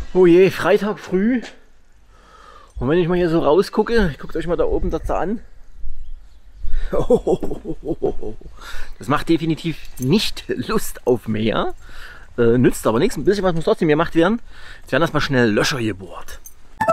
Oh je, Freitag früh. Und wenn ich mal hier so rausgucke, guckt euch mal da oben das da an. Das macht definitiv nicht Lust auf mehr. Nützt aber nichts. Ein bisschen was muss trotzdem gemacht werden. Jetzt werden erstmal schnell Löcher gebohrt.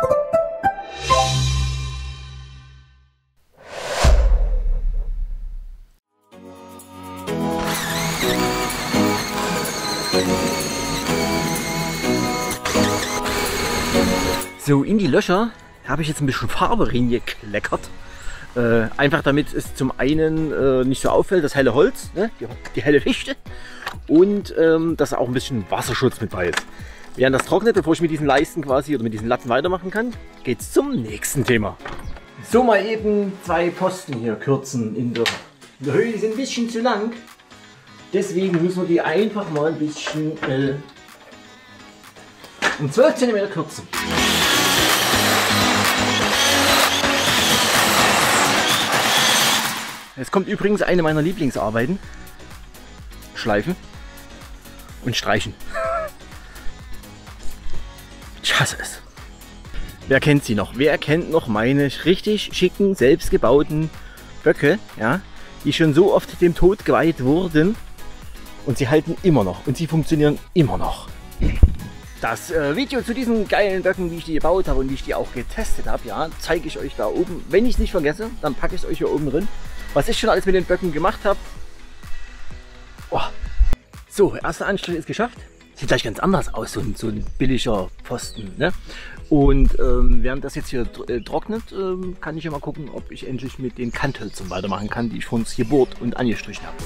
So, in die Löcher habe ich jetzt ein bisschen Farbe reingekleckert. Einfach damit es zum einen nicht so auffällt, das helle Holz, ne? die helle Fichte, und dass auch ein bisschen Wasserschutz mit bei ist. Während das trocknet, bevor ich mit diesen Leisten quasi oder mit diesen Latten weitermachen kann, geht es zum nächsten Thema. So, mal eben 2 Pfosten hier kürzen in der Höhe. Die sind ein bisschen zu lang. Deswegen müssen wir die einfach mal ein bisschen um 12 cm kürzen. Jetzt kommt übrigens eine meiner Lieblingsarbeiten. Schleifen und streichen. Ich hasse es. Wer kennt sie noch? Wer kennt noch meine richtig schicken, selbstgebauten Böcke, ja, die schon so oft dem Tod geweiht wurden und sie halten immer noch und sie funktionieren immer noch. Das Video zu diesen geilen Böcken, wie ich die gebaut habe und wie ich die auch getestet habe, ja, zeige ich euch da oben. Wenn ich es nicht vergesse, dann packe ich es euch hier oben drin. Was ich schon alles mit den Böcken gemacht habe. Oh. So, erster Anstrich ist geschafft. Sieht gleich ganz anders aus, so ein billiger Pfosten. Ne? Und während das jetzt hier trocknet, kann ich ja mal gucken, ob ich endlich mit den Kanthölzern weitermachen kann, die ich von uns gebohrt und angestrichen habe.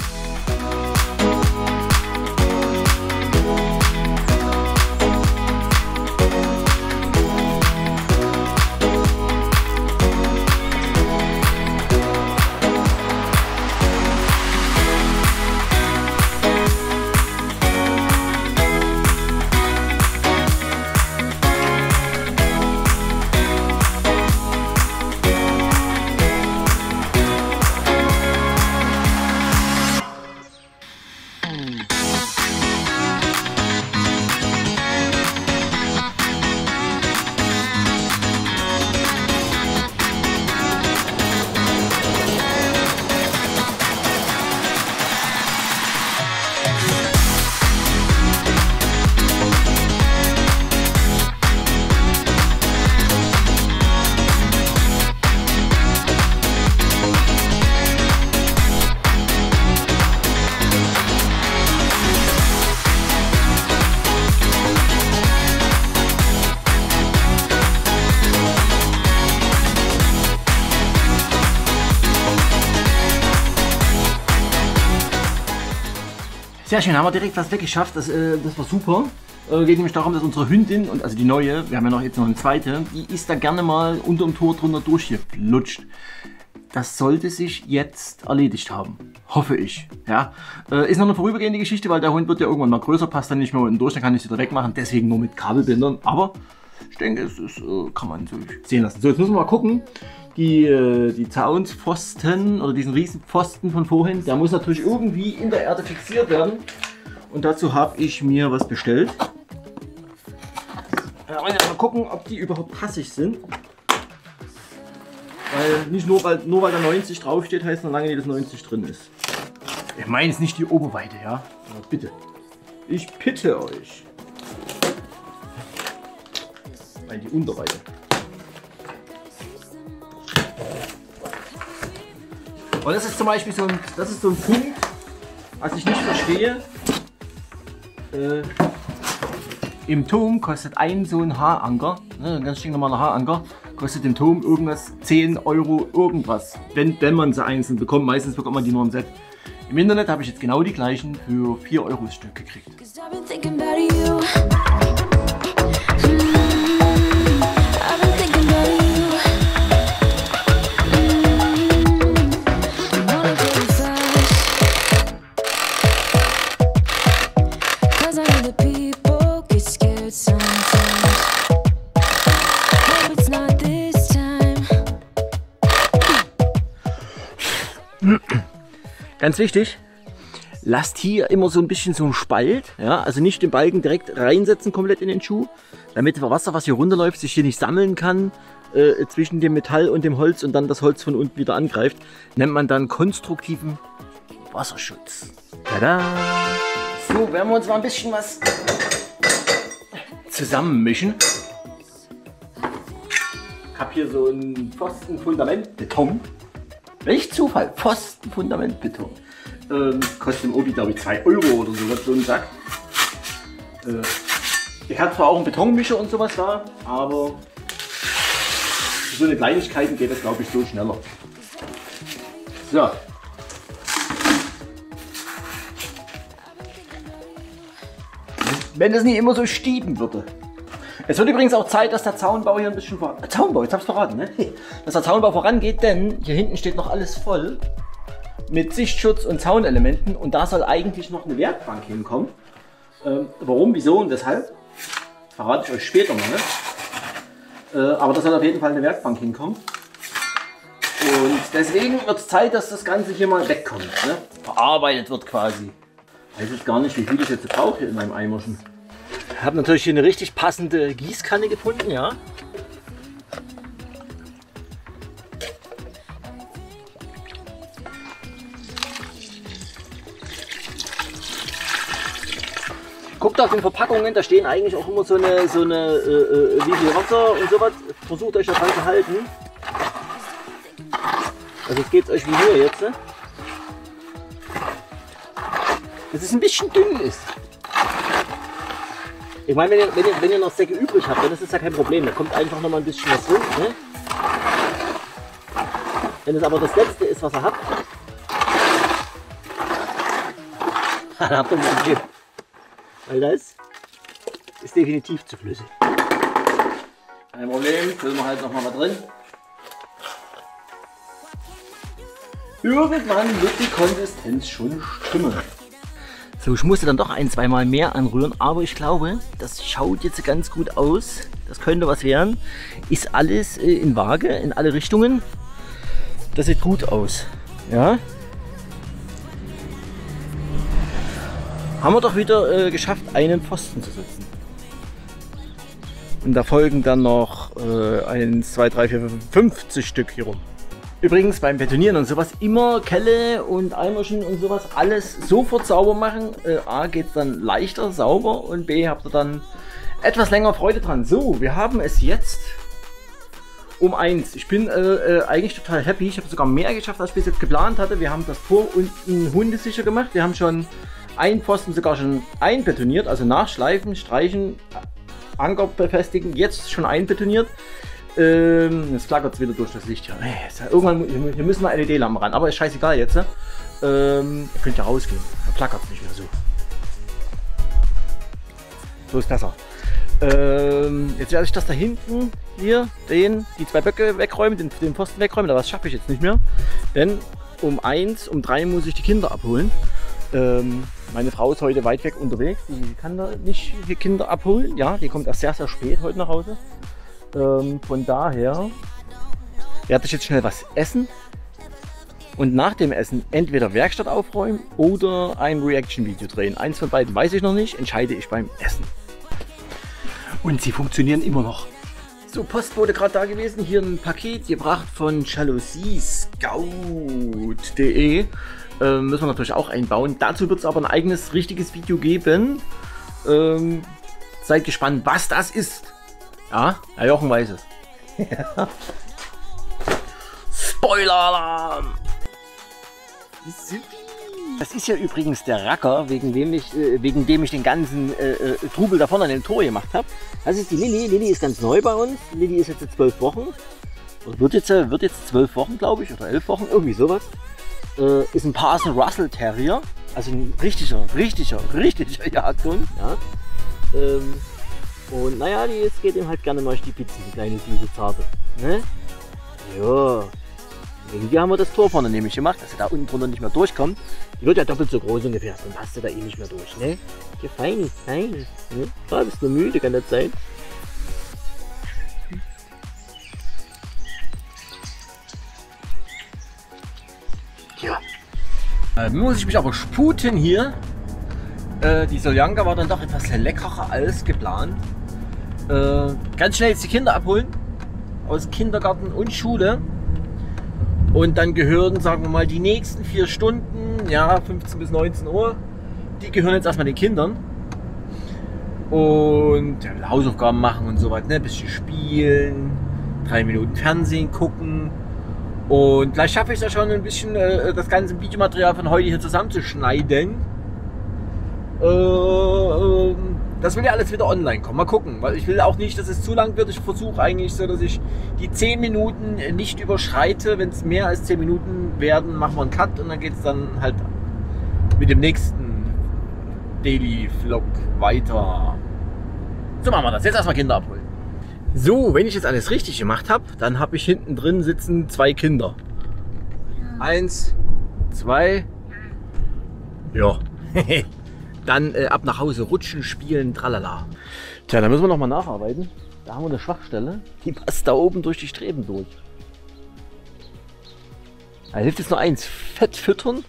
Sehr schön, haben wir direkt was weggeschafft, das war super. Geht nämlich darum, dass unsere Hündin, und also die neue, wir haben ja jetzt noch eine zweite, die ist da gerne mal unter dem Tor drunter durchgeflutscht. Das sollte sich jetzt erledigt haben, hoffe ich. Ja. Ist noch eine vorübergehende Geschichte, weil der Hund wird ja irgendwann mal größer, passt dann nicht mehr unten durch, dann kann ich sie wieder wegmachen, deswegen nur mit Kabelbindern. Aber ich denke, es ist, kann man so sehen lassen. So, jetzt müssen wir mal gucken. Die Zaunspfosten oder diesen riesen Pfosten von vorhin, der muss natürlich irgendwie in der Erde fixiert werden. Und dazu habe ich mir was bestellt. Mal gucken, ob die überhaupt passig sind. Weil nicht nur weil da 90 draufsteht, heißt noch lange nicht, dass 90 drin ist. Ich meine jetzt nicht die Oberweite, ja. Aber bitte. Ich bitte euch. Weil die Unterweite. Und das ist zum Beispiel so ein Punkt, was ich nicht verstehe. Im Turm kostet ein so ein Haaranker, ne, ein ganz stinknormaler Haaranker, kostet im Turm irgendwas 10 Euro irgendwas, wenn man sie einzeln bekommt. Meistens bekommt man die nur im Set. Im Internet habe ich jetzt genau die gleichen für 4 Euro das Stück gekriegt. Ganz wichtig, lasst hier immer so ein bisschen so einen Spalt, ja, also nicht den Balken direkt reinsetzen komplett in den Schuh, damit das Wasser, was hier runterläuft, sich hier nicht sammeln kann zwischen dem Metall und dem Holz und dann das Holz von unten wieder angreift. Nennt man dann konstruktiven Wasserschutz. Tada! So, werden wir uns mal ein bisschen was zusammenmischen. Ich habe hier so ein Pfostenfundamentbeton. Welch Zufall, Pfostenfundamentbeton. Kostet im Obi, glaube ich, 2 € oder so, so ein Sack. Ich habe zwar auch einen Betonmischer und sowas da, aber für so eine Kleinigkeiten geht das, glaube ich, so schneller. So. Wenn das nicht immer so stieben würde. Es wird übrigens auch Zeit, dass der Zaunbau hier ein bisschen Zaunbau, jetzt hab's verraten, ne? Dass der Zaunbau vorangeht, denn hier hinten steht noch alles voll mit Sichtschutz und Zaunelementen und da soll eigentlich noch eine Werkbank hinkommen. Warum, wieso und weshalb? Verrate ich euch später mal, ne? Aber da soll auf jeden Fall eine Werkbank hinkommen. Und deswegen wird es Zeit, dass das Ganze hier mal wegkommt, ne? Verarbeitet wird quasi. Ich weiß jetzt gar nicht, wie viel ich jetzt brauche hier in meinem Eimerchen. Ich habe natürlich hier eine richtig passende Gießkanne gefunden, ja. Guckt auf den Verpackungen, da stehen eigentlich auch immer so eine wie viel Wasser und sowas. Versucht euch daran zu halten. Also es geht euch wie hier jetzt. Ne? Dass es ein bisschen dünn ist. Ich meine, wenn ihr noch Säcke übrig habt, dann ist das ja kein Problem. Da kommt einfach noch mal ein bisschen was drin. Ne? Wenn es aber das letzte ist, was ihr habt, dann habt ihr ein Problem. Weil das ist definitiv zu flüssig. Kein Problem, füllen wir halt noch mal drin. Irgendwann wird die Konsistenz schon stimmen. So, ich musste dann doch ein-, zweimal mehr anrühren, aber ich glaube, das schaut jetzt ganz gut aus. Das könnte was werden. Ist alles in Waage, in alle Richtungen. Das sieht gut aus. Ja. Haben wir doch wieder geschafft, einen Pfosten zu setzen. Und da folgen dann noch 1, 2, 3, 4, 5, 50 Stück hier rum. Übrigens beim Betonieren und sowas immer Kelle und Eimerchen und sowas alles sofort sauber machen. A geht es dann leichter, sauber und B habt ihr dann etwas länger Freude dran. So, wir haben es jetzt um 1. Ich bin eigentlich total happy. Ich habe sogar mehr geschafft, als ich bis jetzt geplant hatte. Wir haben das Tor unten hundesicher gemacht. Wir haben schon einen Pfosten sogar schon einbetoniert, also nachschleifen, streichen, Anker befestigen. Jetzt schon einbetoniert. Jetzt flackert es wieder durch das Licht hier. Irgendwann hier müssen wir LED-Lampen ran, aber ist scheißegal jetzt. Ihr könnt ja rausgehen, dann flackert es nicht mehr so. So ist besser. Jetzt werde ich das da hinten hier, die 2 Böcke wegräumen, den Pfosten wegräumen, aber das schaffe ich jetzt nicht mehr. Denn um 3 muss ich die Kinder abholen. Meine Frau ist heute weit weg unterwegs, die kann da nicht die Kinder abholen. Ja, die kommt erst sehr, sehr spät heute nach Hause. Von daher werde ich jetzt schnell was essen und nach dem Essen entweder Werkstatt aufräumen oder ein Reaction-Video drehen. Eins von beiden weiß ich noch nicht, entscheide ich beim Essen. Und sie funktionieren immer noch. So, Postbote gerade da gewesen, hier ein Paket gebracht von jalousiscout.de. Müssen wir natürlich auch einbauen. Dazu wird es aber ein eigenes, richtiges Video geben. Seid gespannt, was das ist. Ja, Herr Jochen weiß es. Spoiler-Alarm! Das ist ja übrigens der Racker, wegen dem ich den ganzen Trubel da vorne an dem Tor gemacht habe. Das ist die Lilly. Lilly ist ganz neu bei uns. Lilly ist jetzt 12 Wochen. Oder wird jetzt 12 Wochen, glaube ich, oder 11 Wochen, irgendwie sowas. Ist ein Parson Russell Terrier. Also ein richtiger Jagdhund. Ja. Und naja, die geht ihm halt gerne mal stibitzen, die kleine süße Zarte. Ne? Ja. Wegen dir haben wir das Tor vorne nämlich gemacht, dass er da unten drunter nicht mehr durchkommt. Die wird ja doppelt so groß ungefähr, dann passt er da eh nicht mehr durch. Ne? Ja, fein. Ne? Ja, bist du müde, kann das sein? Ja. Muss ich mich aber sputen hier. Die Soljanka war dann doch etwas leckerer als geplant. Ganz schnell jetzt die Kinder abholen aus Kindergarten und Schule. Und dann gehören, sagen wir mal, die nächsten 4 Stunden, ja 15 bis 19 Uhr, die gehören jetzt erstmal den Kindern. Und ja, Hausaufgaben machen und so weiter, ne? Ein bisschen spielen, 3 Minuten Fernsehen gucken. Und gleich schaffe ich es ja schon ein bisschen, das ganze Videomaterial von heute hier zusammenzuschneiden. Das will ja alles wieder online kommen. Mal gucken, weil ich will auch nicht, dass es zu lang wird. Ich versuche eigentlich so, dass ich die 10 Minuten nicht überschreite. Wenn es mehr als 10 Minuten werden, machen wir einen Cut und dann geht es dann halt mit dem nächsten Daily Vlog weiter. So machen wir das. Jetzt erstmal Kinder abholen. So, wenn ich jetzt alles richtig gemacht habe, dann habe ich hinten drin sitzen 2 Kinder. 1, 2. Ja. Dann ab nach Hause rutschen, spielen, tralala. Tja, da müssen wir noch mal nacharbeiten. Da haben wir eine Schwachstelle. Die passt da oben durch die Streben durch. Da hilft jetzt nur eins. Fett füttern.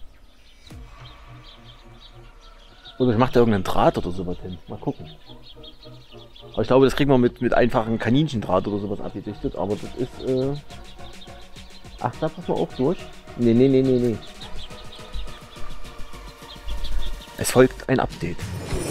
Oder ich mache da irgendeinen Draht oder sowas hin. Mal gucken. Aber ich glaube, das kriegen wir mit einfachen Kaninchendraht oder sowas abgedichtet. Aber das ist... Ach, da passen wir auch durch. Nee. Es folgt ein Update.